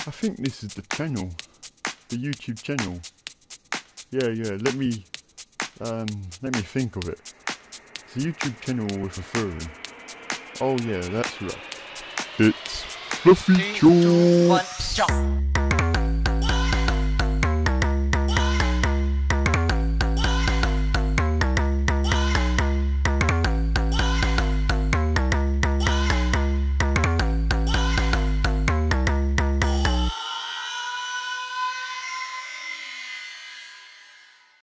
I think this is the channel. The YouTube channel. Yeah, let me think of it. It's a YouTube channel with a furry. Oh yeah, that's right. It's Fluffy Chops.